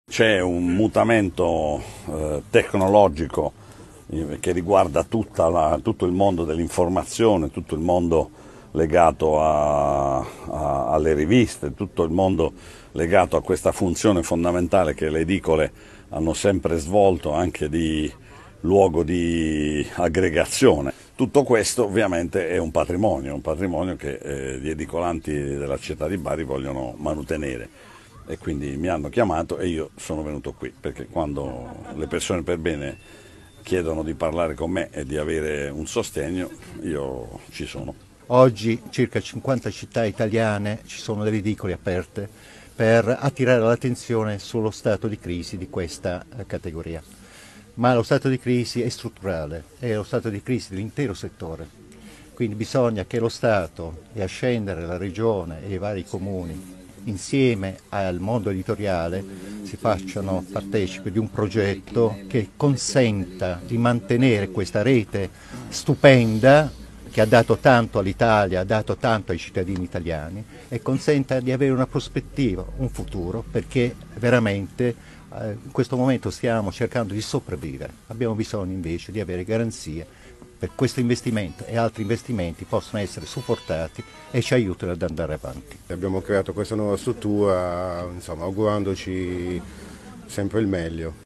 C'è un mutamento tecnologico che riguarda tutto il mondo dell'informazione, tutto il mondo legato alle riviste, tutto il mondo legato a questa funzione fondamentale che le edicole hanno sempre svolto, anche di luogo di aggregazione. Tutto questo ovviamente è un patrimonio che gli edicolanti della città di Bari vogliono mantenere. E quindi mi hanno chiamato e io sono venuto qui, perché quando le persone per bene chiedono di parlare con me e di avere un sostegno, io ci sono. Oggi circa 50 città italiane ci sono delle edicole aperte per attirare l'attenzione sullo stato di crisi di questa categoria. Ma lo stato di crisi è strutturale, è lo stato di crisi dell'intero settore. Quindi bisogna che lo Stato, e a scendere la Regione e i vari comuni, insieme al mondo editoriale, si facciano partecipi di un progetto che consenta di mantenere questa rete stupenda che ha dato tanto all'Italia, ha dato tanto ai cittadini italiani, e consenta di avere una prospettiva, un futuro, perché veramente in questo momento stiamo cercando di sopravvivere. Abbiamo bisogno invece di avere garanzie per questo investimento e altri investimenti possono essere supportati e ci aiutano ad andare avanti. Abbiamo creato questa nuova struttura, insomma, augurandoci sempre il meglio.